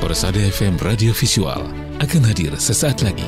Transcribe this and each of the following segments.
Persada FM Radio Visual akan hadir sesaat lagi.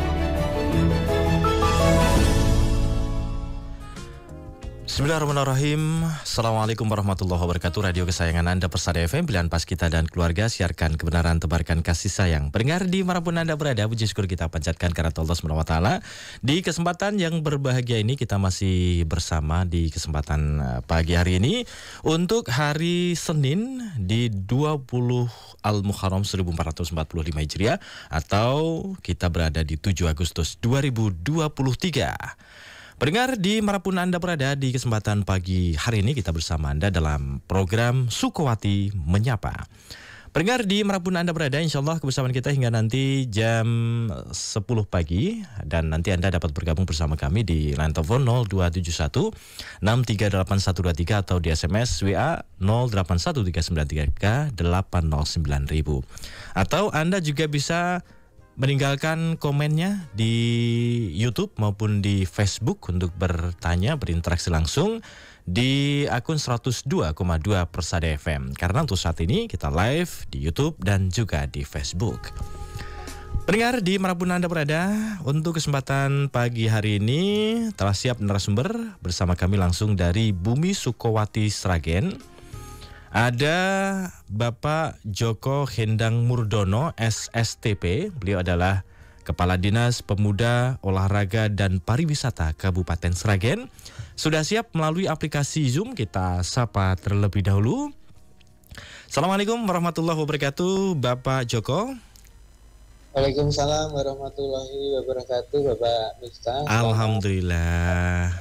Bismillahirrahmanirrahim. Assalamualaikum warahmatullahi wabarakatuh. Radio kesayangan Anda, Persada FM, pilihan pas kita dan keluarga. Siarkan kebenaran, tebarkan kasih sayang. Pendengar dimanapun Anda berada, puji syukur kita panjatkan kehadirat Allah Subhanahu wa Ta'ala. Di kesempatan yang berbahagia ini, kita masih bersama di kesempatan pagi hari ini untuk hari Senin di 20 Al-Muharram 1445 Hijriah, atau kita berada di 7 Agustus 2023. Pendengar dimanapun Anda berada, di kesempatan pagi hari ini kita bersama Anda dalam program Sukowati Menyapa. Pendengar dimanapun Anda berada, insya Allah kebersamaan kita hingga nanti jam 10 pagi. Dan nanti Anda dapat bergabung bersama kami di line telepon 0271 638 123 atau di SMS WA 081393 809000. Atau Anda juga bisa meninggalkan komennya di YouTube maupun di Facebook untuk bertanya, berinteraksi langsung di akun 102,2 Persada FM. Karena untuk saat ini kita live di YouTube dan juga di Facebook. Pendengar dimanapun Anda berada, untuk kesempatan pagi hari ini telah siap narasumber bersama kami langsung dari Bumi Sukowati Sragen. Ada Bapak Joko Hendang Murdono, SSTP. Beliau adalah Kepala Dinas Pemuda, Olahraga dan Pariwisata Kabupaten Sragen. Sudah siap melalui aplikasi Zoom, kita sapa terlebih dahulu. Assalamualaikum warahmatullahi wabarakatuh, Bapak Joko. Waalaikumsalam warahmatullahi wabarakatuh, Bapak Miftah. Alhamdulillah.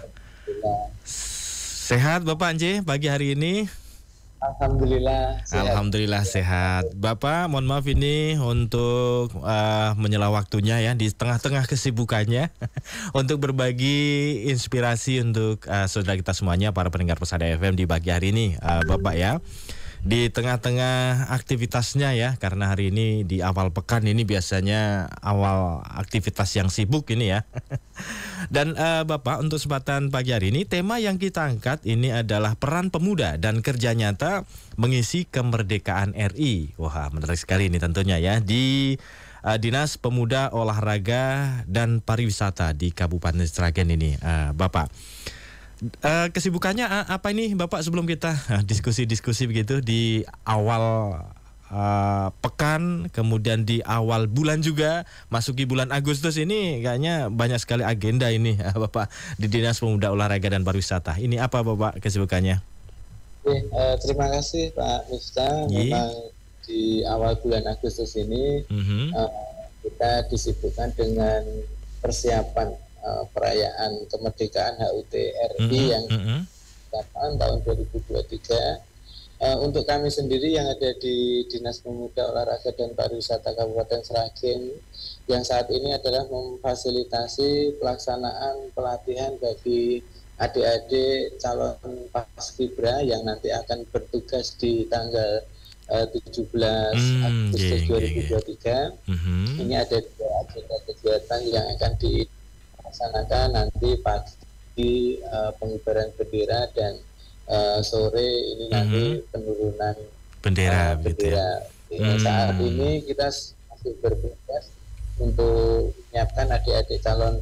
Sehat Bapak Anje pagi hari ini? Alhamdulillah sehat. Alhamdulillah sehat. Bapak, mohon maaf ini untuk menyela waktunya ya di tengah-tengah kesibukannya untuk berbagi inspirasi untuk saudara kita semuanya, para pendengar Persada FM di pagi hari ini, Bapak ya. Di tengah-tengah aktivitasnya ya, karena hari ini di awal pekan ini biasanya awal aktivitas yang sibuk ini ya. Dan Bapak, untuk kesempatan pagi hari ini, tema yang kita angkat ini adalah peran pemuda dan kerja nyata mengisi kemerdekaan RI. Wah, menarik sekali ini tentunya ya, di Dinas Pemuda, Olahraga dan Pariwisata di Kabupaten Sragen ini, Bapak. Kesibukannya apa ini Bapak, sebelum kita diskusi-diskusi begitu di awal pekan, kemudian di awal bulan juga, masuki bulan Agustus ini kayaknya banyak sekali agenda ini Bapak di Dinas Pemuda, Olahraga dan Pariwisata. Ini apa Bapak kesibukannya? Terima kasih Pak Miftah. Memang di awal bulan Agustus ini kita disibukkan dengan persiapan perayaan kemerdekaan HUT RI yang tahun 2023. Untuk kami sendiri yang ada di Dinas Pemuda, Olahraga dan Pariwisata Kabupaten Sragen, yang saat ini adalah memfasilitasi pelaksanaan pelatihan bagi adik-adik calon paskibra yang nanti akan bertugas di tanggal 17 Agustus 2023. Ini ada agenda kegiatan yang akan dilaksanakan nanti pagi, pengibaran bendera, dan sore ini nanti penurunan bendera. Saat ini kita masih bertugas untuk menyiapkan adik-adik calon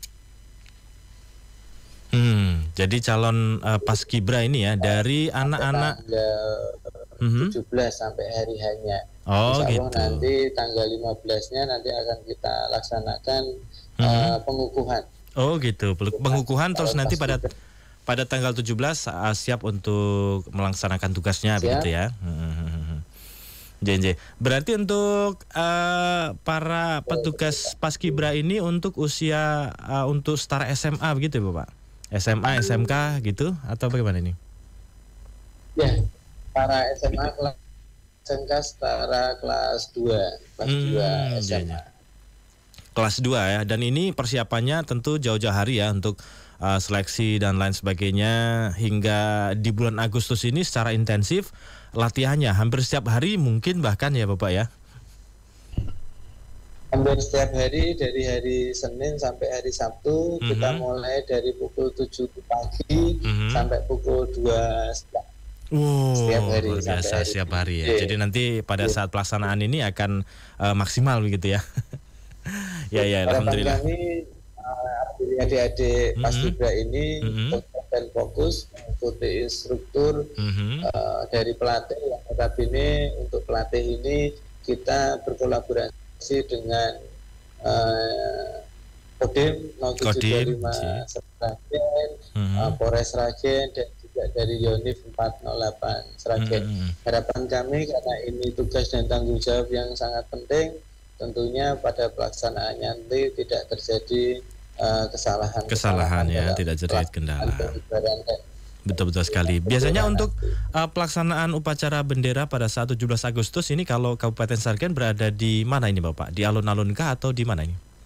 jadi calon paskibra ini ya, dari anak-anak 17 sampai hari hanya. Oh gitu. Nanti tanggal 15-nya nanti akan kita laksanakan pengukuhan. Oh gitu, pengukuhan, terus nanti pada tanggal 17 siap untuk melaksanakan tugasnya. Siap. Begitu ya. JNJ. Berarti untuk para petugas paskibra ini untuk usia untuk setara SMA begitu ya Bapak? SMA, SMK gitu atau bagaimana ini? Ya, para SMA kelas SMK setara kelas 2, kelas 2 SMA. Kelas 2 ya, dan ini persiapannya tentu jauh-jauh hari ya untuk seleksi dan lain sebagainya, hingga di bulan Agustus ini secara intensif latihannya hampir setiap hari mungkin bahkan ya Bapak ya? Hampir setiap hari, dari hari Senin sampai hari Sabtu. Kita mulai dari pukul 7 pagi sampai pukul 2 siang. setiap hari luar sampai biasa hari setiap ini. hari ya. Jadi nanti pada saat pelaksanaan ini akan maksimal begitu ya. Ya, Harapan alhamdulillah. kami adik-adik Paskibra ini dan fokus mengikuti instruktur dari pelatih yang notabene untuk pelatih ini kita berkolaborasi dengan Kodim 0725 Sragen, Polres Sragen dan juga dari Yonif 408 Sragen. Harapan kami karena ini tugas dan tanggung jawab yang sangat penting, tentunya pada pelaksanaannya nanti tidak terjadi kesalahan ya, tidak terjadi kendala. Betul sekali. Biasanya untuk pelaksanaan upacara bendera pada saat 17 Agustus ini kalau Kabupaten Sragen berada di mana ini Bapak? Di alun-alun kah atau di mana ini?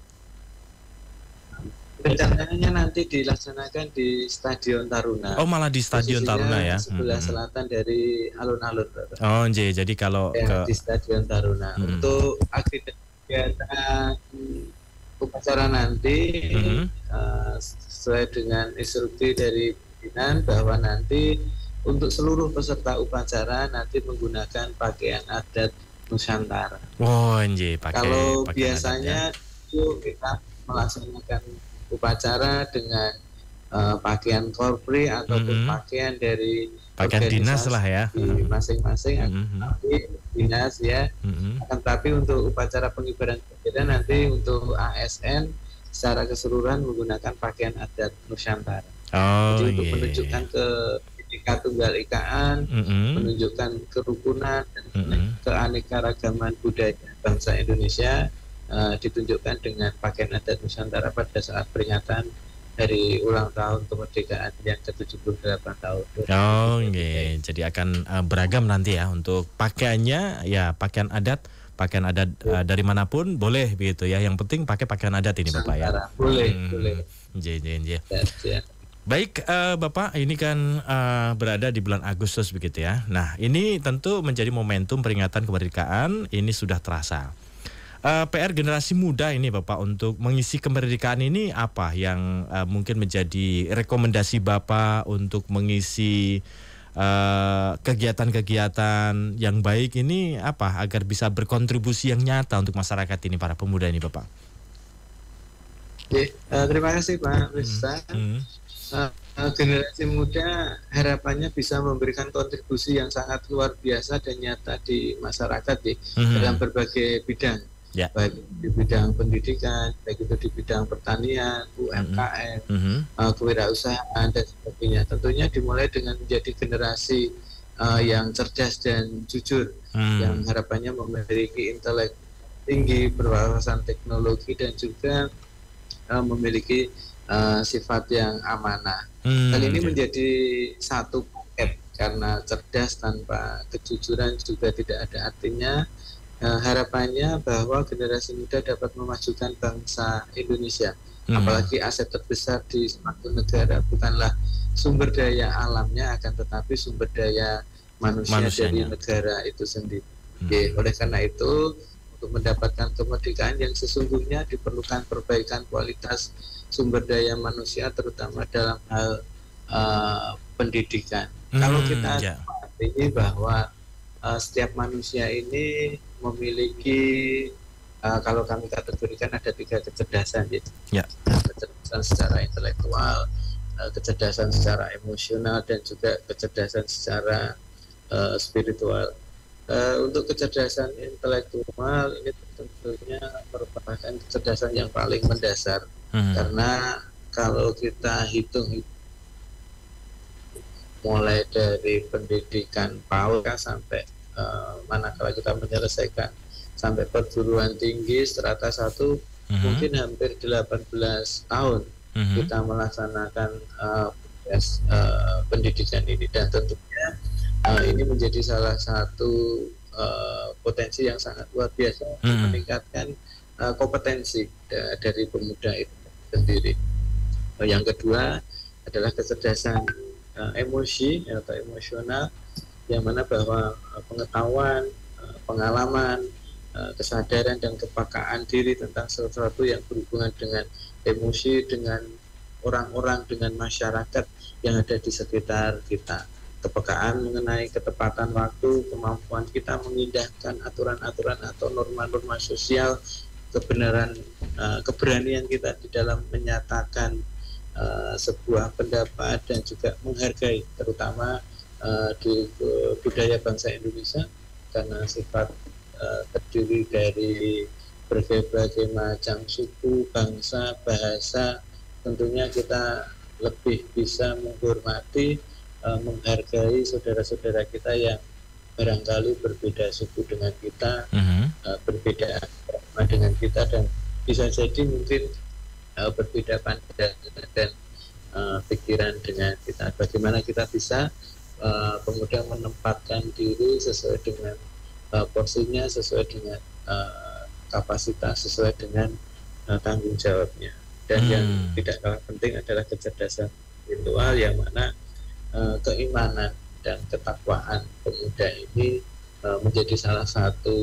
Rencananya nanti dilaksanakan di Stadion Taruna. Oh, malah di Stadion Taruna ya. Sebelah selatan dari alun-alun. Oh, jadi kalau di Stadion Taruna. Untuk kegiatan upacara nanti sesuai dengan instruksi dari pimpinan bahwa nanti untuk seluruh peserta upacara nanti menggunakan pakaian adat Nusantara. Oh, kalau biasanya itu kita melaksanakan upacara dengan pakaian korpri ataupun pakaian dari pakaian dinas lah ya masing-masing dinas ya. Akan tapi untuk upacara pengibaran bendera nanti untuk ASN secara keseluruhan menggunakan pakaian adat Nusantara. Jadi untuk menunjukkan ke Bhinneka Tunggal Ikaan, menunjukkan kerukunan dan keanekaragaman budaya bangsa Indonesia, ditunjukkan dengan pakaian adat Nusantara pada saat peringatan hari ulang tahun kemerdekaan yang ke-78 tahun. Jadi akan beragam nanti ya untuk pakaiannya ya, pakaian adat dari manapun boleh begitu ya. Yang penting pakai pakaian adat ini Bapak ya. Boleh. Baik Bapak, ini kan berada di bulan Agustus begitu ya. Nah, ini tentu menjadi momentum peringatan kemerdekaan, ini sudah terasa. PR generasi muda ini Bapak untuk mengisi kemerdekaan ini apa yang mungkin menjadi rekomendasi Bapak untuk mengisi kegiatan-kegiatan yang baik ini apa agar bisa berkontribusi yang nyata untuk masyarakat ini, para pemuda ini Bapak? Terima kasih Pak Rizal. Generasi muda harapannya bisa memberikan kontribusi yang sangat luar biasa dan nyata di masyarakat dalam berbagai bidang. Baik di bidang pendidikan, baik itu di bidang pertanian, UMKM, kewirausahaan dan sebagainya. Tentunya dimulai dengan menjadi generasi yang cerdas dan jujur, yang harapannya memiliki intelek tinggi, berwawasan teknologi dan juga memiliki sifat yang amanah. Hal ini menjadi satu paket karena cerdas tanpa kejujuran juga tidak ada artinya. Harapannya bahwa generasi muda dapat memajukan bangsa Indonesia. Apalagi aset terbesar di suatu negara bukanlah sumber daya alamnya, akan tetapi sumber daya manusia dari negara itu sendiri. Oleh karena itu, untuk mendapatkan kemerdekaan yang sesungguhnya diperlukan perbaikan kualitas sumber daya manusia, terutama dalam hal pendidikan. Kalau kita ini bahwa setiap manusia ini memiliki kalau kami kategorikan ada 3 kecerdasan kecerdasan secara intelektual, kecerdasan secara emosional dan juga kecerdasan secara spiritual. Untuk kecerdasan intelektual ini tentunya merupakan kecerdasan yang paling mendasar karena kalau kita hitung mulai dari pendidikan PAUD sampai manakala kita menyelesaikan sampai perguruan tinggi strata 1 mungkin hampir 18 tahun kita melaksanakan pendidikan ini, dan tentunya ini menjadi salah satu potensi yang sangat luar biasa meningkatkan kompetensi dari pemuda itu sendiri. Yang kedua adalah kecerdasan emosi atau emosional, yang mana bahwa pengetahuan, pengalaman, kesadaran dan kepekaan diri tentang sesuatu yang berhubungan dengan emosi, dengan orang-orang, dengan masyarakat yang ada di sekitar kita. kepekaan mengenai ketepatan waktu, kemampuan kita mengindahkan aturan-aturan atau norma-norma sosial, keberanian kita di dalam menyatakan sebuah pendapat dan juga menghargai, terutama di budaya bangsa Indonesia karena sifat terdiri dari berbagai macam suku, bangsa, bahasa. Tentunya kita lebih bisa menghormati, menghargai saudara-saudara kita yang barangkali berbeda suku dengan kita, berbeda agama dengan kita, dan bisa jadi mungkin berbeda pandangan dan pikiran dengan kita. Bagaimana kita bisa pemuda menempatkan diri sesuai dengan porsinya, sesuai dengan kapasitas, sesuai dengan tanggung jawabnya. Dan yang tidak kalah penting adalah kecerdasan intelektual, yang mana keimanan dan ketakwaan pemuda ini menjadi salah satu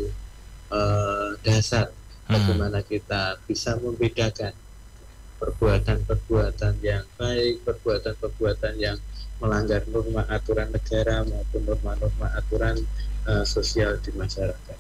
dasar bagaimana kita bisa membedakan perbuatan-perbuatan yang baik, perbuatan-perbuatan yang melanggar norma aturan negara maupun norma-norma aturan sosial di masyarakat.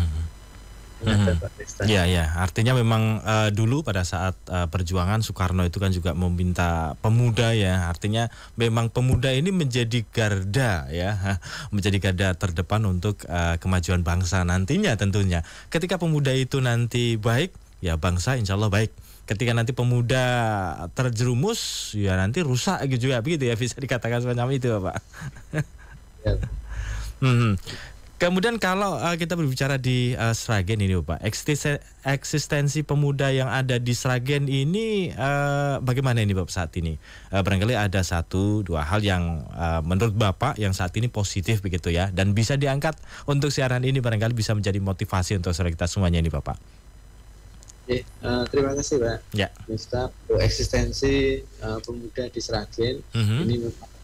Ya, artinya memang dulu pada saat perjuangan Soekarno itu kan juga meminta pemuda, ya, artinya memang pemuda ini menjadi garda, ya, menjadi garda terdepan untuk kemajuan bangsa nantinya tentunya. Ketika pemuda itu nanti baik, ya bangsa insya Allah baik. Ketika nanti pemuda terjerumus, ya nanti rusak gitu ya, begitu ya, bisa dikatakan semacam itu, Pak. Ya. Kemudian kalau kita berbicara di Sragen ini, Pak, eksistensi pemuda yang ada di Sragen ini bagaimana ini, Bapak, saat ini? Barangkali ada 1-2 hal yang menurut Bapak yang saat ini positif begitu ya, dan bisa diangkat untuk siaran ini, barangkali bisa menjadi motivasi untuk saudara kita semuanya ini, Bapak. Terima kasih, Pak. Ya. Mista, eksistensi pemuda di Sragen ini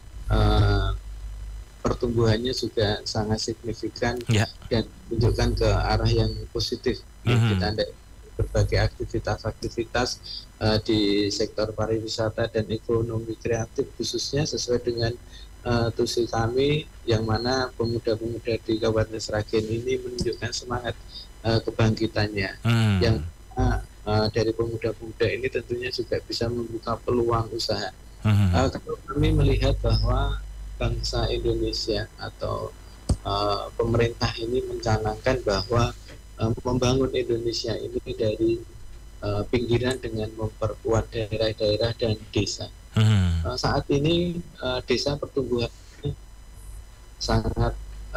pertumbuhannya juga sangat signifikan, dan menunjukkan ke arah yang positif. Kita ada berbagai aktivitas di sektor pariwisata dan ekonomi kreatif khususnya sesuai dengan tusi kami, yang mana pemuda-pemuda di Kabupaten Sragen ini menunjukkan semangat kebangkitannya, yang dari pemuda-pemuda ini tentunya juga bisa membuka peluang usaha. Kalau kami melihat bahwa bangsa Indonesia atau pemerintah ini mencanangkan bahwa membangun Indonesia ini dari pinggiran dengan memperkuat daerah-daerah dan desa. Saat ini desa pertumbuhannya sangat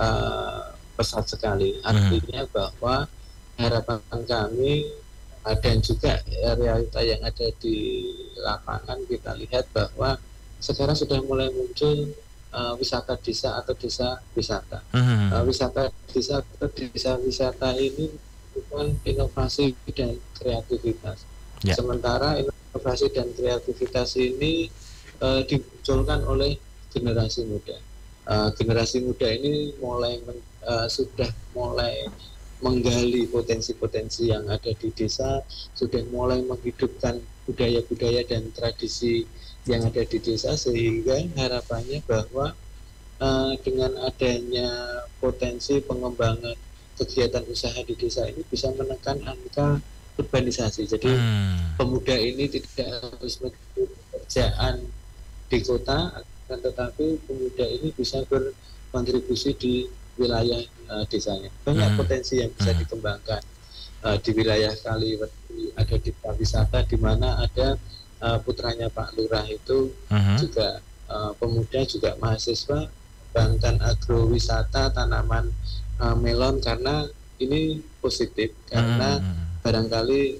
pesat sekali. Artinya bahwa harapan kami dan juga realita yang ada di lapangan, kita lihat bahwa sekarang sudah mulai muncul wisata desa atau desa wisata. Wisata desa atau desa wisata ini bukan inovasi dan kreativitas. Sementara inovasi dan kreativitas ini dimunculkan oleh generasi muda. Generasi muda ini sudah mulai menggali potensi-potensi yang ada di desa, sudah mulai menghidupkan budaya-budaya dan tradisi yang ada di desa, sehingga harapannya bahwa dengan adanya potensi pengembangan kegiatan usaha di desa ini bisa menekan angka urbanisasi. Jadi pemuda ini tidak harus mencari pekerjaan di kota, akan tetapi pemuda ini bisa berkontribusi di wilayah desanya. Banyak potensi yang bisa dikembangkan di wilayah Kaliwedi, ada di pariwisata di mana ada putranya Pak Lurah itu juga pemuda, juga mahasiswa, bahkan agrowisata tanaman melon, karena ini positif karena barangkali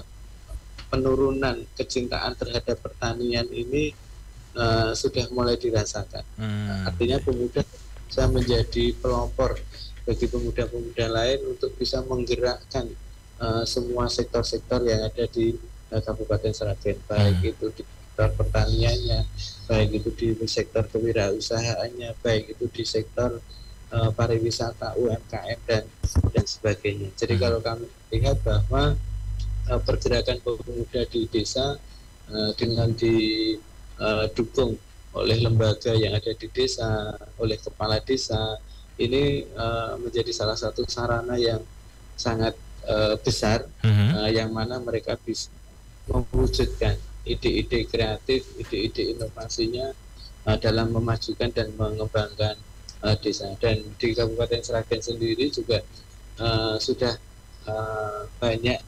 penurunan kecintaan terhadap pertanian ini sudah mulai dirasakan. Artinya pemuda bisa menjadi pelopor bagi pemuda-pemuda lain untuk bisa menggerakkan semua sektor-sektor yang ada di Kabupaten Sragen, baik itu di sektor pertaniannya, baik itu di sektor kewirausahaannya, baik itu di sektor pariwisata, UMKM dan sebagainya. Jadi kalau kami lihat bahwa pergerakan pemuda di desa dengan didukung oleh lembaga yang ada di desa, oleh kepala desa, ini menjadi salah satu sarana yang sangat besar, yang mana mereka bisa mewujudkan ide-ide kreatif, ide-ide inovasinya dalam memajukan dan mengembangkan desa. Dan di Kabupaten Sragen sendiri juga sudah banyak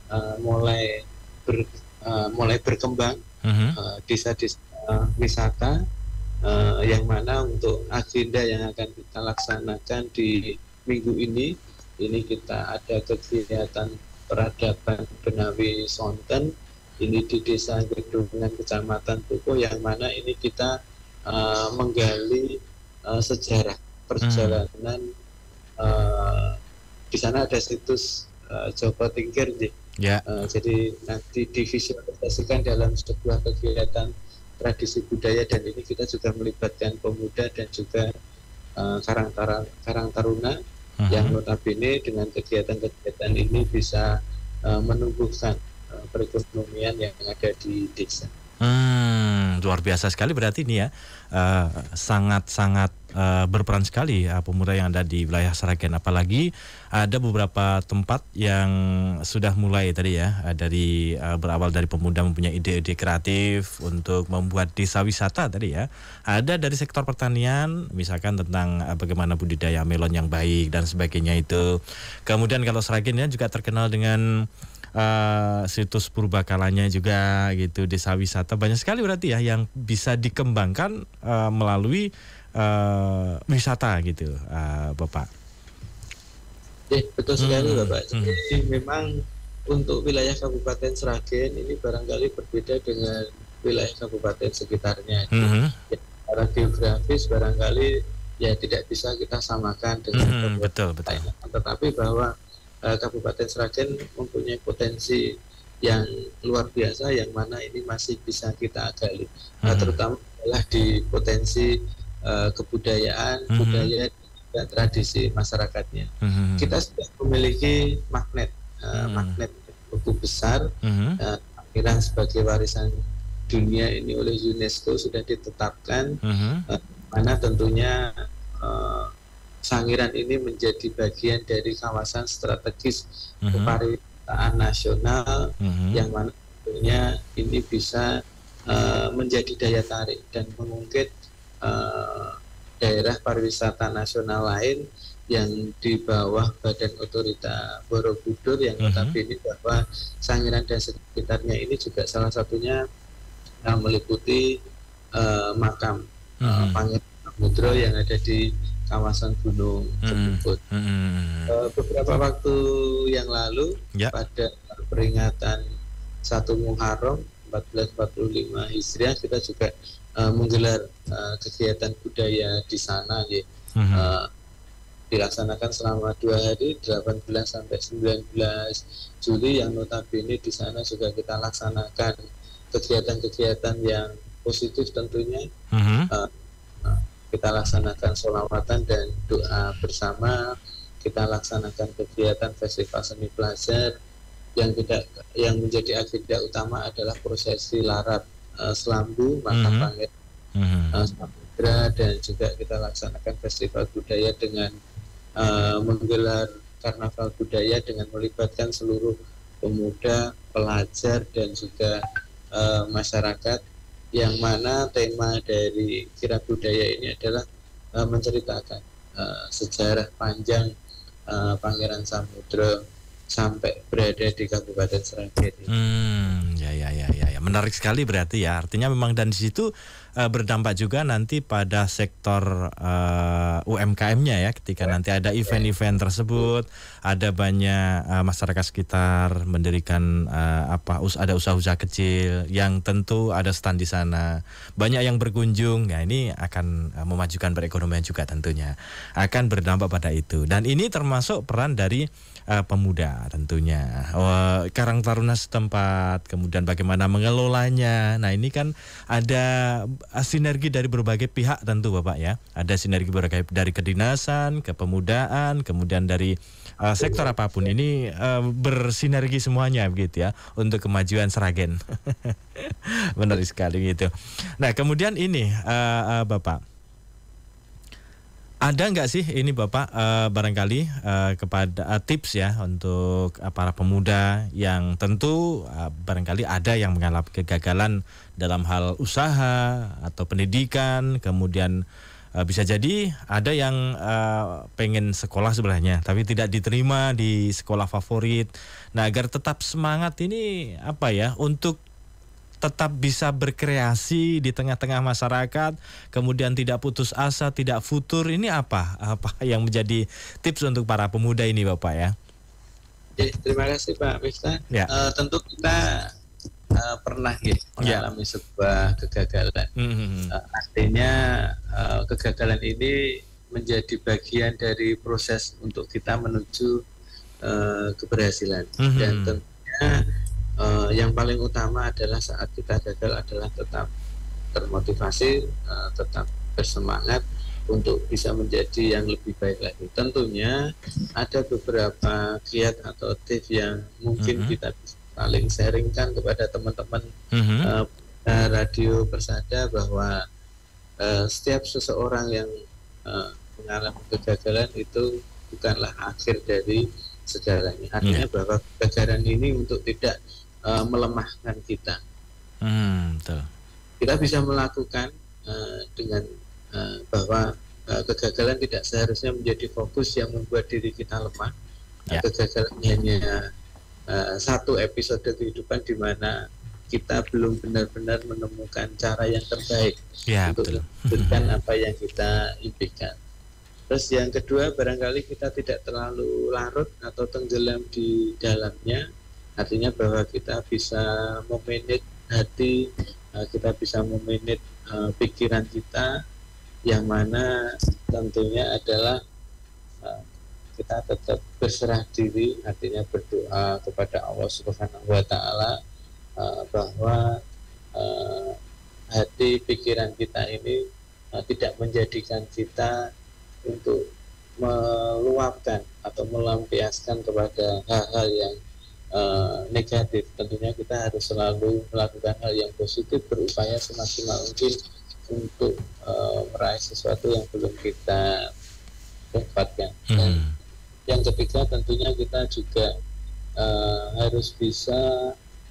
mulai berkembang desa-desa wisata, yang mana untuk agenda yang akan kita laksanakan di minggu ini kita ada kegiatan peradaban Benawi Sonten ini di Desa Gedungan Kecamatan Tuku, yang mana ini kita menggali sejarah perjalanan. Di sana ada situs Joko Tingkir, jadi nanti divisualisasikan dalam sebuah kegiatan tradisi budaya, dan ini kita juga melibatkan pemuda dan juga karang taruna yang notabene dengan kegiatan-kegiatan ini bisa menumbuhkan perekonomian yang ada di desa. Luar biasa sekali berarti ini ya, sangat-sangat berperan sekali pemuda yang ada di wilayah Sragen, apalagi ada beberapa tempat yang sudah mulai tadi ya, dari berawal dari pemuda mempunyai ide-ide kreatif untuk membuat desa wisata tadi ya. Ada dari sektor pertanian, misalkan tentang bagaimana budidaya melon yang baik dan sebagainya itu. Kemudian kalau Sragen ya juga terkenal dengan situs purbakalanya juga gitu, desa wisata banyak sekali berarti ya yang bisa dikembangkan melalui wisata gitu, Bapak. Betul sekali Bapak. Jadi memang untuk wilayah Kabupaten Sragen ini barangkali berbeda dengan wilayah kabupaten sekitarnya. Secara geografis barangkali ya tidak bisa kita samakan dengan betul. Tetapi bahwa Kabupaten Sragen mempunyai potensi yang luar biasa, yang mana ini masih bisa kita gali, terutama adalah di potensi kebudayaan, budaya dan tradisi masyarakatnya. Kita sudah memiliki magnet cukup besar, akhiran sebagai warisan dunia ini oleh UNESCO sudah ditetapkan, mana tentunya Sangiran ini menjadi bagian dari kawasan strategis kepariwisataan nasional, yang mana tentunya ini bisa menjadi daya tarik dan mengungkit daerah pariwisata nasional lain yang di bawah Badan Otorita Borobudur, yang notabene bahwa Sangiran dan sekitarnya ini juga salah satunya meliputi makam Pangeran Samudro yang ada di kawasan Gunung Cemungkut. Beberapa waktu yang lalu pada peringatan 1 Muharram 1445 Hijriah kita juga menggelar kegiatan budaya di sana, dilaksanakan selama 2 hari 18 sampai 19 Juli, yang notabene di sana juga kita laksanakan kegiatan-kegiatan yang positif tentunya. Kita laksanakan sholawatan dan doa bersama, kita laksanakan kegiatan festival seni pelajar, yang menjadi agenda utama adalah prosesi larap Selambu makam Pangeran Samudra, dan juga kita laksanakan festival budaya dengan menggelar karnaval budaya dengan melibatkan seluruh pemuda, pelajar dan juga masyarakat, yang mana tema dari kirab budaya ini adalah menceritakan sejarah panjang Pangeran Samudra sampai berada di Kabupaten Sragen. Ya, menarik sekali berarti ya. Artinya memang dan di situ berdampak juga nanti pada sektor UMKM-nya ya, ketika nanti ada event-event tersebut, ada banyak masyarakat sekitar mendirikan ada usaha-usaha kecil yang tentu ada stand di sana, banyak yang berkunjung. Nah, ini akan memajukan perekonomian juga tentunya, akan berdampak pada itu. Dan ini termasuk peran dari pemuda tentunya, karang taruna setempat, kemudian bagaimana mengelolanya. Nah, ini kan ada sinergi dari berbagai pihak tentu Bapak ya. Ada sinergi dari kedinasan, kepemudaan, kemudian dari sektor apapun ini bersinergi semuanya begitu ya untuk kemajuan Sragen. Benar sekali gitu. Nah kemudian ini Bapak, ada nggak sih ini Bapak barangkali kepada tips ya untuk para pemuda yang tentu barangkali ada yang mengalami kegagalan dalam hal usaha atau pendidikan, kemudian bisa jadi ada yang pengen sekolah sebenarnya tapi tidak diterima di sekolah favorit. Nah agar tetap semangat ini apa ya untuk tetap bisa berkreasi di tengah-tengah masyarakat, kemudian tidak putus asa, tidak futur, ini apa yang menjadi tips untuk para pemuda ini Bapak ya? Terima kasih Pak Miftah. Ya. Tentu kita pernah mengalami sebuah kegagalan. Artinya kegagalan ini menjadi bagian dari proses untuk kita menuju keberhasilan. Dan tentunya yang paling utama adalah saat kita gagal adalah tetap termotivasi, tetap bersemangat untuk bisa menjadi yang lebih baik lagi. Tentunya ada beberapa kiat atau tips yang mungkin kita bisa saling sharingkan kepada teman-teman radio Persada bahwa setiap seseorang yang mengalami kegagalan itu bukanlah akhir dari segalanya. Artinya bahwa kegagalan ini untuk tidak melemahkan kita. Betul. Kita bisa melakukan dengan bahwa kegagalan tidak seharusnya menjadi fokus yang membuat diri kita lemah. Kegagalan hanya satu episode kehidupan di mana kita belum benar-benar menemukan cara yang terbaik untuk mewujudkan apa yang kita impikan. Terus yang kedua, barangkali kita tidak terlalu larut atau tenggelam di dalamnya. Artinya bahwa kita bisa memanage hati, kita bisa memanage pikiran kita, yang mana tentunya adalah kita tetap berserah diri, artinya berdoa kepada Allah Subhanahu wa Ta'ala bahwa hati pikiran kita ini tidak menjadikan kita untuk meluapkan atau melampiaskan kepada hal-hal yang negatif. Tentunya kita harus selalu melakukan hal yang positif, berupaya semaksimal mungkin untuk meraih sesuatu yang belum kita dapatkan. Dan yang ketiga tentunya kita juga harus bisa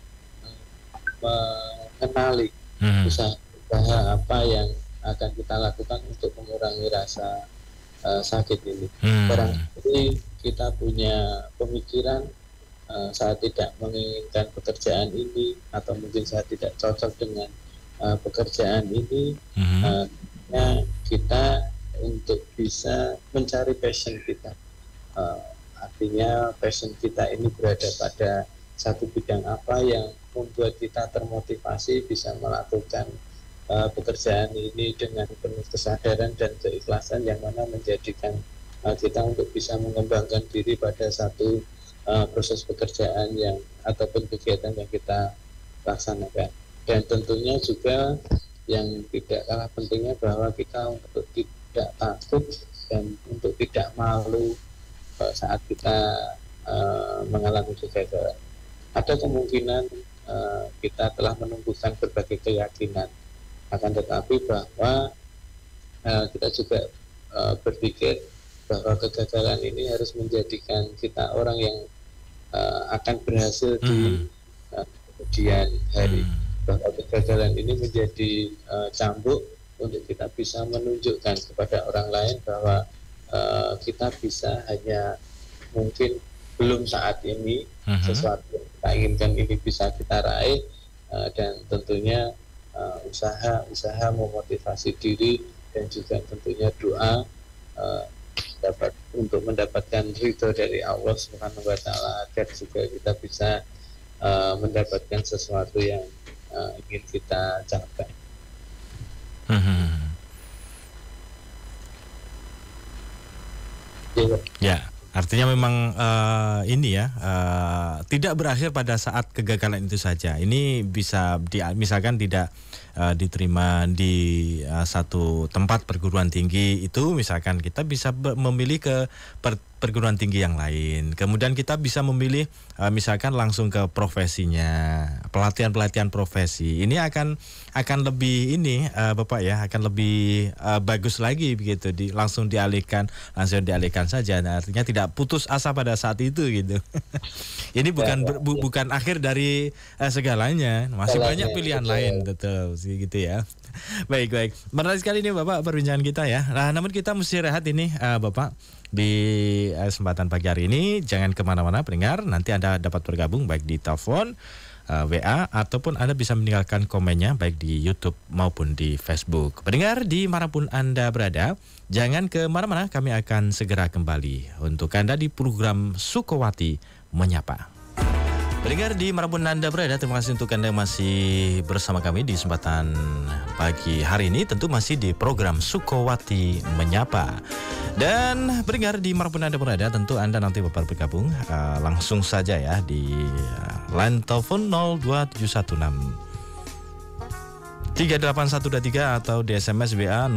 mengenali usaha apa yang akan kita lakukan untuk mengurangi rasa sakit ini. Barangkali kita punya pemikiran saya tidak menginginkan pekerjaan ini, atau mungkin saya tidak cocok dengan pekerjaan ini. Kita untuk bisa mencari passion kita, artinya passion kita ini berada pada satu bidang apa yang membuat kita termotivasi bisa melakukan pekerjaan ini dengan penuh kesadaran dan keikhlasan, yang mana menjadikan kita untuk bisa mengembangkan diri pada satu proses pekerjaan yang ataupun kegiatan yang kita laksanakan. Dan tentunya juga yang tidak kalah pentingnya bahwa kita untuk tidak takut dan untuk tidak malu saat kita mengalami kegagalan. Ada kemungkinan kita telah menumbuhkan berbagai keyakinan, akan tetapi bahwa kita juga berpikir bahwa kegagalan ini harus menjadikan kita orang yang akan berhasil di kemudian hari. Bahwa kegagalan ini menjadi cambuk untuk kita bisa menunjukkan kepada orang lain bahwa kita bisa, hanya mungkin belum saat ini sesuatu yang kita inginkan ini bisa kita raih, dan tentunya usaha memotivasi diri dan juga tentunya doa untuk mendapatkan ridho dari Allah Subhanahu wa Ta'ala, agar juga kita bisa mendapatkan sesuatu yang ingin kita capai. Ya, Artinya memang ini ya tidak berakhir pada saat kegagalan itu saja. Ini bisa misalkan tidak diterima di satu tempat perguruan tinggi itu, misalkan kita bisa memilih ke perguruan tinggi yang lain. Kemudian kita bisa memilih misalkan langsung ke profesinya, pelatihan profesi. Ini akan lebih ini Bapak ya, akan lebih bagus lagi begitu, langsung dialihkan saja. Nah, artinya tidak putus asa pada saat itu gitu. Ini bukan akhir dari segalanya, masih banyak pilihan lain, betul sih gitu ya. Baik. Menarik sekali nih Bapak perbincangan kita ya. Nah, namun kita mesti rehat ini Bapak di kesempatan pagi hari ini. Jangan kemana-mana pendengar, nanti Anda dapat bergabung baik di telepon, WA, ataupun Anda bisa meninggalkan komennya baik di YouTube maupun di Facebook. Pendengar dimanapun Anda berada, jangan kemana-mana, kami akan segera kembali untuk Anda di program Sukowati Menyapa. Pendengar dimanapun Anda berada, terima kasih untuk Anda yang masih bersama kami di kesempatan pagi hari ini, tentu masih di program Sukowati Menyapa. Dan pendengar dimanapun Anda berada, tentu Anda nanti dapat bergabung langsung saja ya di line telepon 02716 38123 atau di SMS WA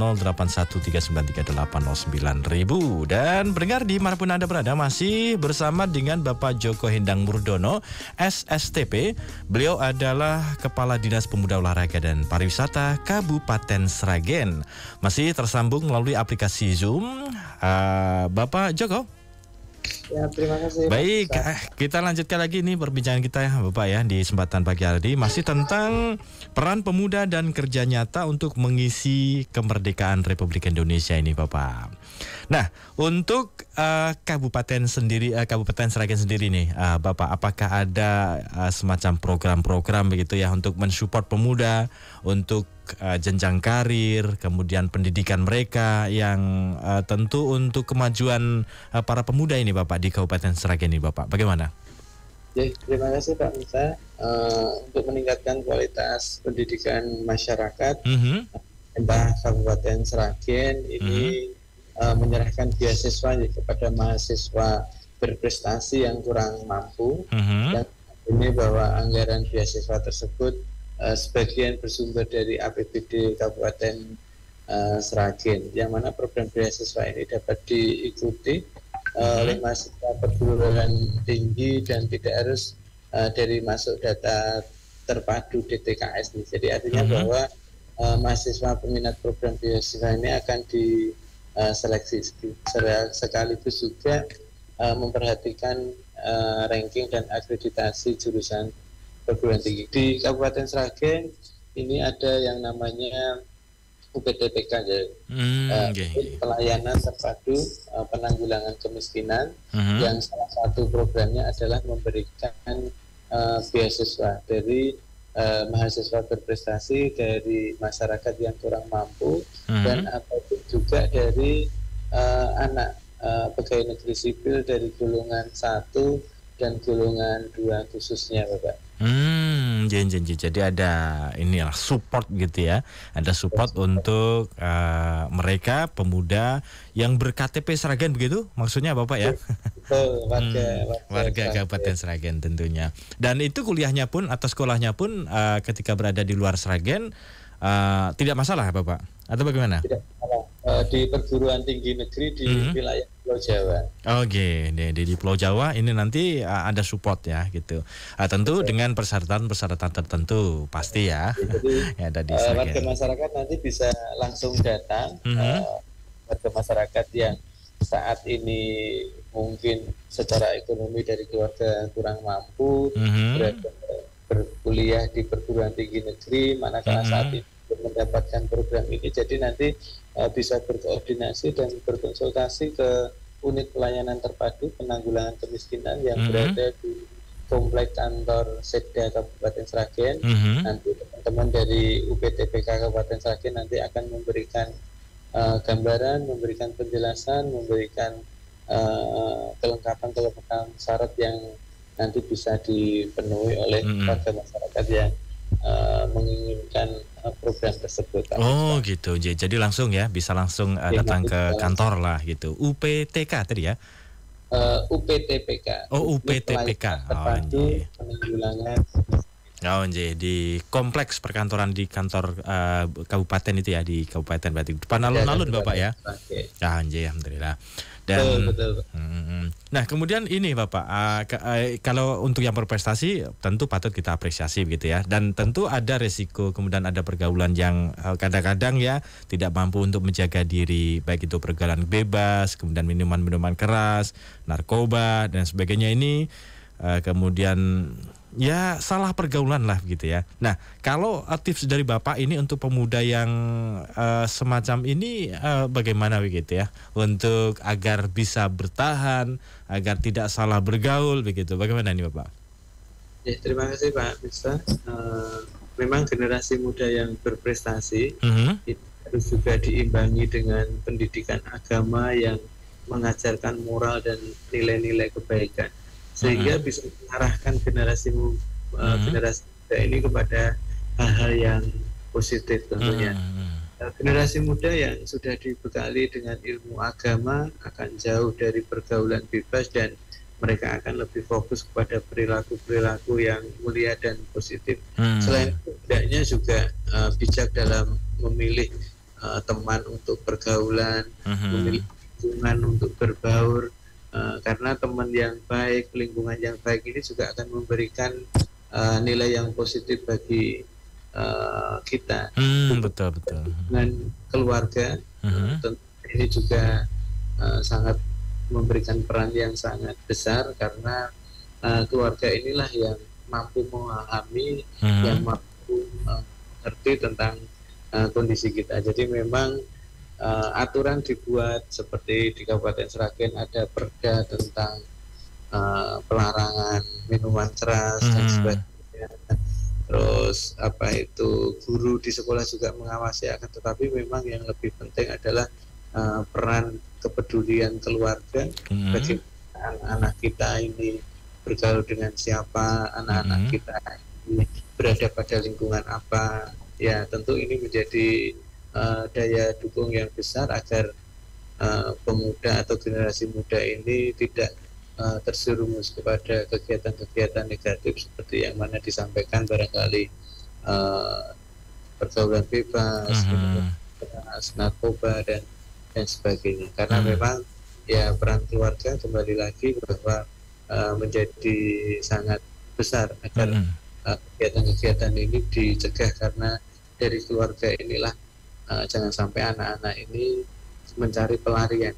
081393809000. Dan pendengar dimanapun Anda berada, masih bersama dengan Bapak Joko Hendang Murdono, SSTP. Beliau adalah Kepala Dinas Pemuda Olahraga dan Pariwisata Kabupaten Sragen. Masih tersambung melalui aplikasi Zoom. Bapak Joko. Ya, terima kasih. Baik, kita lanjutkan lagi nih perbincangan kita ya Bapak ya di kesempatan pagi hari ini, masih tentang peran pemuda dan kerja nyata untuk mengisi kemerdekaan Republik Indonesia ini Bapak. Nah, untuk Kabupaten Sragen sendiri nih Bapak, apakah ada semacam program-program begitu ya untuk mensupport pemuda untuk jenjang karir, kemudian pendidikan mereka yang tentu untuk kemajuan para pemuda ini Bapak di Kabupaten Sragen ini Bapak, bagaimana? Ya, terima kasih Pak Musa. Untuk meningkatkan kualitas pendidikan masyarakat, pemerintah Kabupaten Sragen ini menyerahkan beasiswa kepada mahasiswa berprestasi yang kurang mampu, dan ini bahwa anggaran beasiswa tersebut sebagian bersumber dari APBD Kabupaten Sragen, yang mana program beasiswa ini dapat diikuti oleh mahasiswa perguruan tinggi dan tidak harus dari masuk data terpadu DTKS. Jadi artinya bahwa mahasiswa peminat program beasiswa ini akan diseleksi sekaligus juga memperhatikan ranking dan akreditasi jurusan perguruan tinggi. Di Kabupaten Sragen ini ada yang namanya UPTPK, pelayanan terpadu penanggulangan kemiskinan, yang salah satu programnya adalah memberikan beasiswa dari mahasiswa berprestasi dari masyarakat yang kurang mampu, dan ataupun juga dari anak pegawai negeri sipil dari golongan 1 dan golongan 2 khususnya Bapak. Jadi ada inilah support gitu ya, ada support untuk mereka pemuda yang ber-KTP Sragen begitu maksudnya Bapak ya? Betul, warga Kabupaten Sragen tentunya. Dan itu kuliahnya pun atau sekolahnya pun ketika berada di luar Sragen tidak masalah Bapak atau bagaimana? Tidak masalah. Di perguruan tinggi negeri di wilayah Pulau Jawa. Oke, di Pulau Jawa ini nanti ada support ya gitu. Tentu dengan persyaratan tertentu pasti ya. Jadi ya, ada di warga masyarakat nanti bisa langsung datang. Warga masyarakat yang saat ini mungkin secara ekonomi dari keluarga kurang mampu, berkuliah di perguruan tinggi negeri, manakala saat ini mendapatkan program ini, jadi nanti bisa berkoordinasi dan berkonsultasi ke unit pelayanan terpadu penanggulangan kemiskinan yang berada di komplek kantor Setda Kabupaten Sragen. Nanti teman-teman dari UPTPK Kabupaten Sragen nanti akan memberikan gambaran, memberikan penjelasan, memberikan kelengkapan syarat yang nanti bisa dipenuhi oleh warga masyarakat yang menginginkan program tersebut. Oh gitu, jadi langsung ya bisa langsung datang ke kantor lah gitu. UPTK tadi ya? UPTPK. Oh, UPTPK. Oh, Terpadu Penanggulangan. Oh, di kompleks perkantoran di kantor kabupaten itu ya, di kabupaten berarti depan alun-alun Bapak ya. Ya, alhamdulillah. Dan betul. Nah, kemudian ini Bapak, kalau untuk yang berprestasi tentu patut kita apresiasi begitu ya. Dan tentu ada resiko, kemudian ada pergaulan yang kadang-kadang ya tidak mampu untuk menjaga diri, baik itu pergaulan bebas, kemudian minuman-minuman keras, narkoba dan sebagainya ini. Kemudian ya salah pergaulan lah gitu ya. Nah, kalau tips dari Bapak ini untuk pemuda yang semacam ini bagaimana begitu ya, untuk agar bisa bertahan, agar tidak salah bergaul begitu, bagaimana ini Bapak? Ya, terima kasih Pak Mister. Memang generasi muda yang berprestasi itu harus juga diimbangi dengan pendidikan agama yang mengajarkan moral dan nilai-nilai kebaikan, sehingga bisa mengarahkan generasi muda ini kepada hal-hal yang positif tentunya. Generasi muda yang sudah dibekali dengan ilmu agama akan jauh dari pergaulan bebas dan mereka akan lebih fokus kepada perilaku-perilaku yang mulia dan positif. Selain itu, hendaknya juga bijak dalam memilih teman untuk pergaulan, memilih lingkungan untuk berbaur. Karena teman yang baik, lingkungan yang baik ini juga akan memberikan nilai yang positif bagi kita. Betul. Dengan keluarga, tentu ini juga sangat memberikan peran yang sangat besar, karena keluarga inilah yang mampu memahami, yang mampu mengerti tentang kondisi kita. Jadi memang aturan dibuat seperti di Kabupaten Sragen ada perda tentang pelarangan minuman keras dan sebagainya. Terus guru di sekolah juga mengawasi, akan tetapi memang yang lebih penting adalah peran kepedulian keluarga. Bagaimana anak-anak kita ini bergaul dengan siapa, anak-anak kita ini berada pada lingkungan apa. Ya, tentu ini menjadi daya dukung yang besar agar pemuda atau generasi muda ini tidak terjerumus kepada kegiatan-kegiatan negatif seperti yang mana disampaikan barangkali pergaulan bebas, narkoba dan sebagainya. Karena memang ya peran keluarga kembali lagi bahwa menjadi sangat besar agar kegiatan-kegiatan ini dicegah, karena dari keluarga inilah jangan sampai anak-anak ini mencari pelarian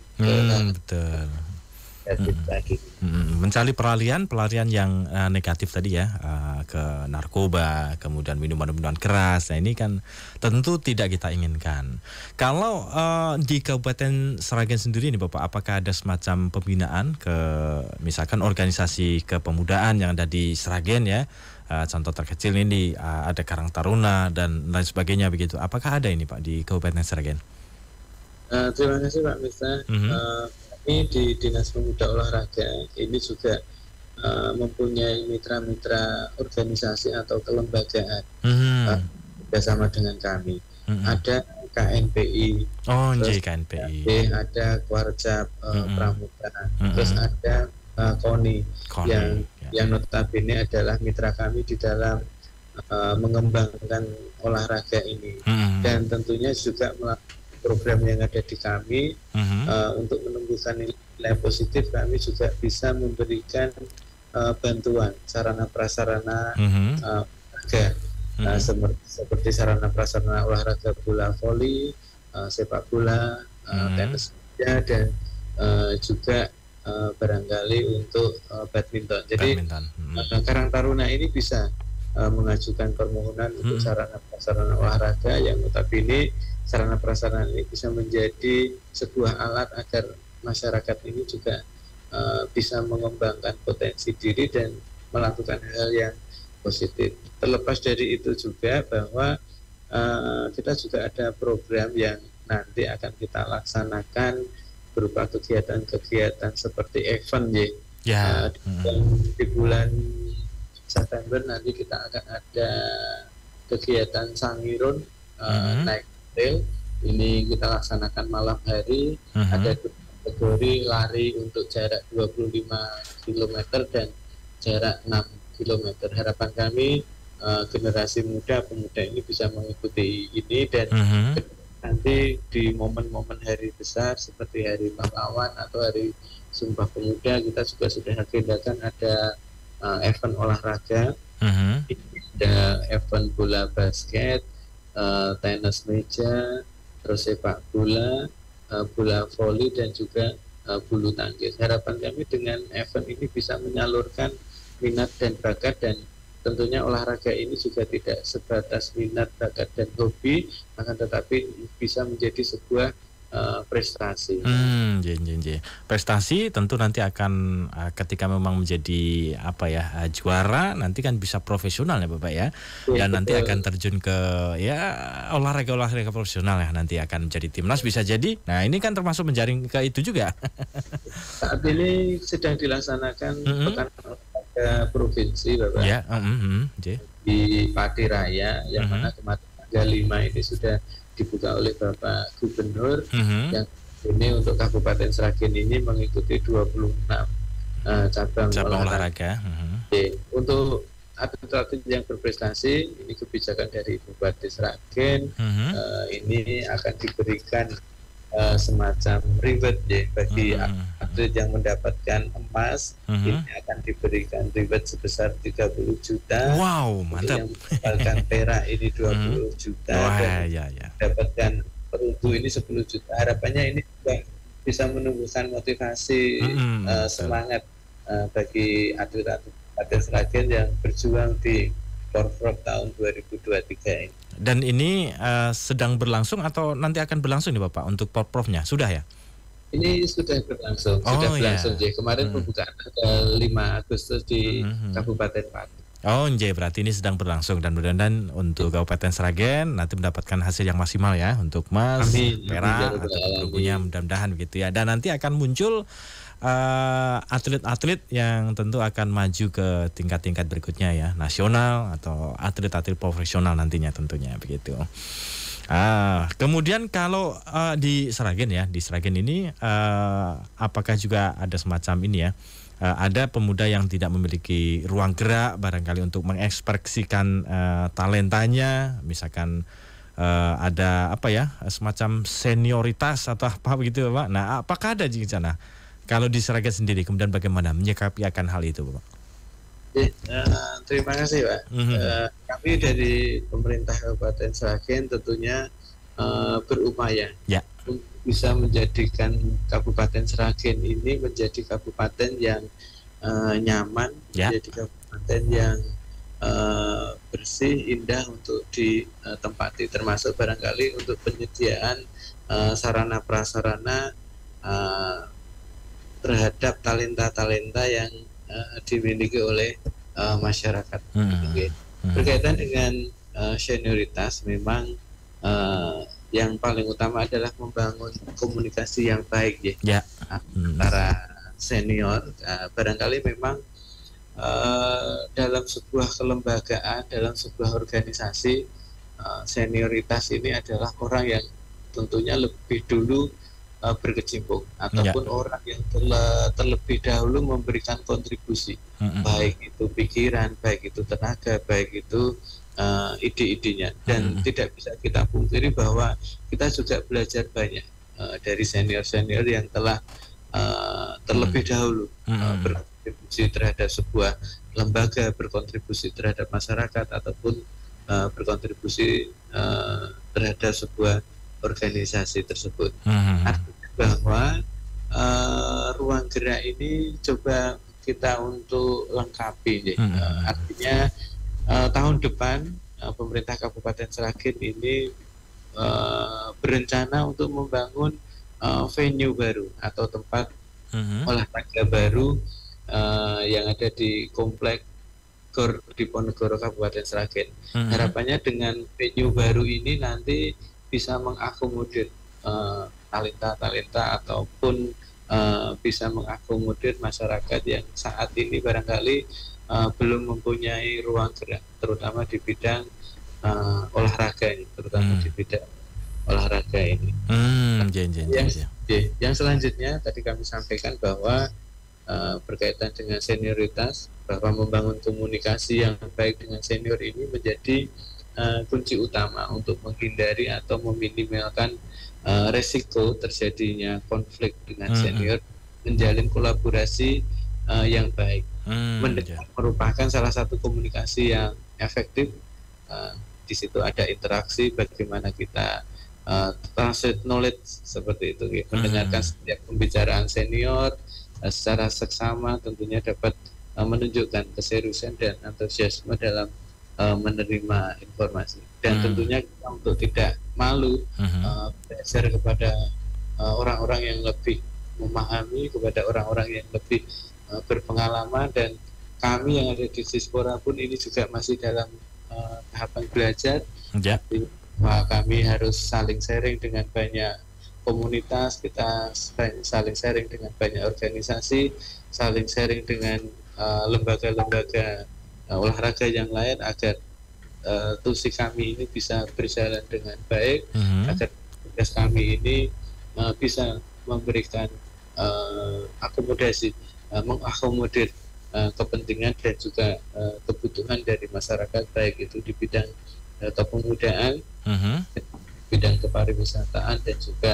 mencari pelarian yang negatif tadi ya, ke narkoba, kemudian minuman-minuman keras. Nah, ini kan tentu tidak kita inginkan. Kalau di Kabupaten Sragen sendiri nih Bapak, apakah ada semacam pembinaan ke misalkan organisasi kepemudaan yang ada di Sragen ya? Contoh terkecil ini ada Karang Taruna dan lain sebagainya begitu. Apakah ada ini Pak di Kabupaten Sragen? Terima kasih Pak Mister. Kami di Dinas Pemuda Olahraga ini juga mempunyai mitra-mitra organisasi atau kelembagaan bersama dengan kami. Ada KNPI, KNPI, ada Kwarjab Pramuka, terus ada KONI yang notabene adalah mitra kami di dalam mengembangkan olahraga ini. Dan tentunya juga melakukan program yang ada di kami untuk menumbuhkan nilai positif. Kami juga bisa memberikan bantuan sarana prasarana olahraga, seperti sarana prasarana olahraga bola voli, sepak bola, tenis meja, dan juga barangkali untuk badminton. Jadi Karang Taruna ini bisa mengajukan permohonan untuk sarana prasarana olahraga yang notabene sarana prasarana ini bisa menjadi sebuah alat agar masyarakat ini juga bisa mengembangkan potensi diri dan melakukan hal yang positif. Terlepas dari itu juga bahwa kita juga ada program yang nanti akan kita laksanakan berupa kegiatan-kegiatan seperti event di bulan September nanti kita akan ada kegiatan Sangirun naik trail. Ini kita laksanakan malam hari, ada kategori lari untuk jarak 25 km dan jarak 6 km. Harapan kami generasi muda, pemuda ini bisa mengikuti ini dan nanti di momen-momen hari besar seperti Hari Pahlawan atau Hari Sumpah Pemuda, kita juga sudah agendakan ada event olahraga, ada event bola basket, tenis meja, terus sepak bola, bola voli dan juga bulu tangkis. Harapan kami dengan event ini bisa menyalurkan minat dan bakat, dan tentunya olahraga ini juga tidak sebatas minat, bakat dan hobi, akan tetapi bisa menjadi sebuah prestasi. Prestasi tentu nanti akan ketika memang menjadi juara, nanti kan bisa profesional ya Bapak ya. Dan nanti akan terjun ke olahraga profesional ya, nanti akan menjadi timnas bisa jadi. Nah, ini kan termasuk menjaring ke itu juga. Saat ini sedang dilaksanakan pekan olahraga provinsi Bapak. Ya, di Pati Raya yang mana kemarin tanggal 5 ini sudah dibuka oleh Bapak Gubernur, yang ini untuk Kabupaten Sragen ini mengikuti 26 cabang olahraga. Untuk atlet-atlet yang berprestasi, ini kebijakan dari Bupati Sragen, ini akan diberikan semacam reward ya bagi atlet yang mendapatkan emas, ini akan diberikan reward sebesar 30 juta. Wow, mantap. Yang mendapatkan perak ini 20 juta. Dan mendapatkan perunggu ini 10 juta. Harapannya ini juga bisa menumbuhkan motivasi, semangat bagi atlet-atlet Sragen yang berjuang di Porprov tahun 2023 ini. Dan ini sedang berlangsung atau nanti akan berlangsung nih Bapak untuk Porprovnya? Sudah ya? Ini sudah berlangsung. Jadi kemarin pembukaan tanggal 5 Agustus di Kabupaten Pati. Berarti ini sedang berlangsung, dan mudah-mudahan untuk Kabupaten Sragen nanti mendapatkan hasil yang maksimal ya untuk emas, perak, atau perunggunya, mudah-mudahan begitu ya. Dan nanti akan muncul atlet-atlet yang tentu akan maju ke tingkat-tingkat berikutnya ya, nasional atau atlet-atlet profesional nantinya tentunya begitu. Kemudian kalau di Sragen ini apakah juga ada semacam ini ya? Ada pemuda yang tidak memiliki ruang gerak barangkali untuk mengekspresikan talentanya, misalkan ada semacam senioritas atau apa begitu Pak. Nah, apakah ada di sana? Kalau di Sragen sendiri, kemudian bagaimana menyikapi akan hal itu, Bapak? Terima kasih, Pak. Kami dari pemerintah Kabupaten Sragen tentunya berupaya untuk bisa menjadikan Kabupaten Sragen ini menjadi kabupaten yang nyaman, menjadi kabupaten yang bersih, indah untuk ditempati, termasuk barangkali untuk penyediaan sarana prasarana terhadap talenta-talenta yang dimiliki oleh masyarakat. Berkaitan dengan senioritas, memang yang paling utama adalah membangun komunikasi yang baik antara senior. Barangkali memang dalam sebuah kelembagaan, dalam sebuah organisasi, senioritas ini adalah orang yang tentunya lebih dulu berkecimpung ataupun orang yang terlebih dahulu memberikan kontribusi, baik itu pikiran, baik itu tenaga, baik itu ide-idenya, dan tidak bisa kita pungkiri bahwa kita juga belajar banyak dari senior-senior yang telah terlebih dahulu berkontribusi terhadap sebuah lembaga, berkontribusi terhadap masyarakat, ataupun berkontribusi terhadap sebuah organisasi tersebut. Artinya bahwa ruang gerak ini coba kita untuk lengkapi. Artinya tahun depan pemerintah Kabupaten Sragen ini berencana untuk membangun venue baru atau tempat olahraga baru yang ada di komplek Gor Diponegoro Kabupaten Sragen. Harapannya dengan venue baru ini nanti bisa mengakomodir talenta-talenta ataupun bisa mengakomodir masyarakat yang saat ini barangkali belum mempunyai ruang gerak, terutama di bidang olahraga ini, Oke, yang selanjutnya tadi kami sampaikan bahwa berkaitan dengan senioritas, bahwa membangun komunikasi yang baik dengan senior ini menjadi kunci utama untuk menghindari atau meminimalkan resiko terjadinya konflik dengan senior, menjalin kolaborasi yang baik. Merupakan salah satu komunikasi yang efektif. Di situ ada interaksi, bagaimana kita translate knowledge seperti itu, gitu. Mendengarkan setiap pembicaraan senior secara seksama, tentunya dapat menunjukkan keseriusan dan antusiasme dalam menerima informasi, dan tentunya kita untuk tidak malu belajar kepada orang-orang yang lebih memahami, kepada orang-orang yang lebih berpengalaman, dan kami yang ada di Sispora pun ini juga masih dalam tahapan belajar. Kami harus saling sharing dengan banyak komunitas, kita saling sharing dengan banyak organisasi, saling sharing dengan lembaga-lembaga olahraga yang lain, agar tusi kami ini bisa berjalan dengan baik, agar tugas kami ini bisa memberikan akomodasi, mengakomodir kepentingan dan juga kebutuhan dari masyarakat, baik itu di bidang kepemudaan, bidang kepariwisataan, dan juga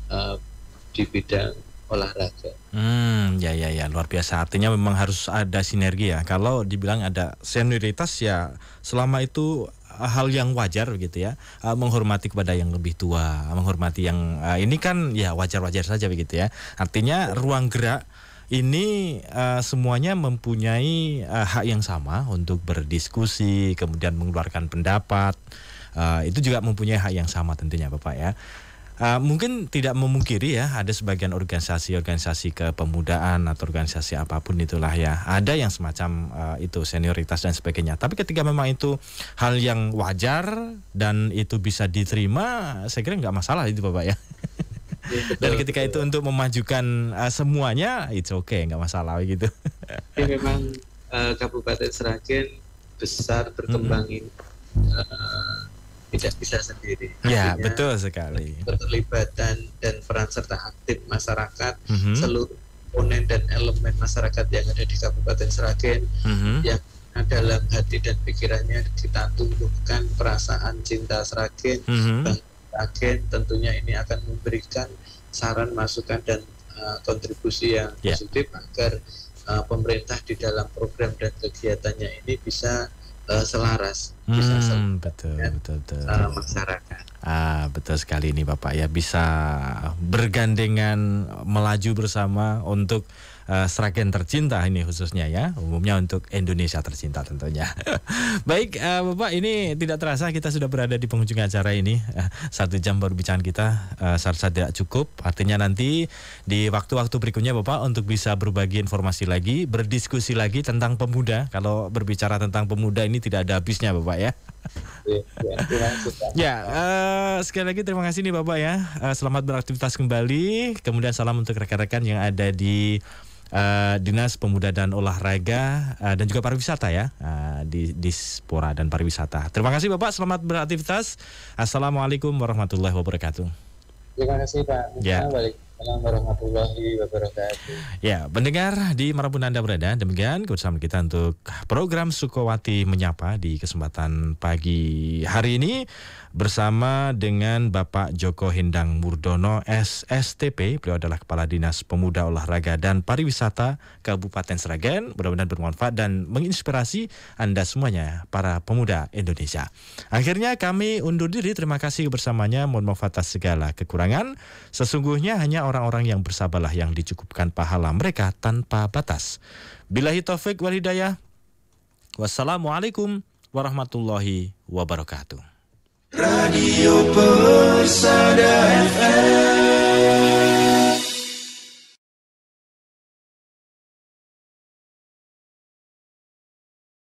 di bidang olahraga. Ya, luar biasa. Artinya memang harus ada sinergi ya. Kalau dibilang ada senioritas ya, selama itu hal yang wajar gitu ya, menghormati kepada yang lebih tua, menghormati yang ini kan ya wajar-wajar saja begitu ya. Artinya ruang gerak ini semuanya mempunyai hak yang sama untuk berdiskusi, kemudian mengeluarkan pendapat. Itu juga mempunyai hak yang sama tentunya Bapak ya. Mungkin tidak memungkiri ya, ada sebagian organisasi kepemudaan atau organisasi apapun itulah ya, ada yang semacam itu senioritas dan sebagainya. Tapi ketika memang itu hal yang wajar dan itu bisa diterima, saya kira nggak masalah itu Bapak ya. Dan ketika itu untuk memajukan semuanya, it's okay, nggak masalah gitu. Ini memang Kabupaten Sragen besar, berkembang ini tidak bisa sendiri. Ya, betul sekali. Keterlibatan dan peran serta aktif masyarakat, seluruh komponen dan elemen masyarakat yang ada di Kabupaten Sragen, yang dalam hati dan pikirannya kita tumbuhkan perasaan cinta Sragen, Sragen, tentunya ini akan memberikan saran, masukan, dan kontribusi yang positif agar pemerintah di dalam program dan kegiatannya ini bisa selaras, bisa betul. masyarakat. Betul sekali ini Bapak ya, bisa bergandengan melaju bersama untuk Sragen tercinta ini khususnya ya, umumnya untuk Indonesia tercinta tentunya. Baik Bapak, ini tidak terasa kita sudah berada di penghujung acara ini. 1 jam perbincangan kita saya tidak cukup, artinya nanti di waktu-waktu berikutnya Bapak untuk bisa berbagi informasi lagi, berdiskusi lagi tentang pemuda. Kalau berbicara tentang pemuda ini tidak ada habisnya Bapak ya. Sekali lagi terima kasih nih Bapak ya. Selamat beraktivitas kembali. Kemudian salam untuk rekan-rekan yang ada di Dinas Pemuda dan Olahraga dan juga pariwisata ya, di Dispora dan pariwisata. Terima kasih Bapak, selamat beraktivitas. Assalamualaikum warahmatullahi wabarakatuh. Terima kasih Pak. Waalaikumsalam warahmatullahi wabarakatuh. Ya, pendengar di manapun Anda berada, demikian kebersamaan kita untuk program Sukowati Menyapa di kesempatan pagi hari ini bersama dengan Bapak Joko Hendang Murdono SSTP. Beliau adalah Kepala Dinas Pemuda, Olahraga dan Pariwisata Kabupaten Sragen. Mudah-mudahan bermanfaat dan menginspirasi Anda semuanya, para pemuda Indonesia. Akhirnya kami undur diri, terima kasih bersamanya. Mohon maaf atas segala kekurangan. Sesungguhnya hanya orang-orang yang bersabarlah yang dicukupkan pahala mereka tanpa batas. Billahi taufik wal hidayah. Wassalamualaikum warahmatullahi wabarakatuh. Radio Persada FM.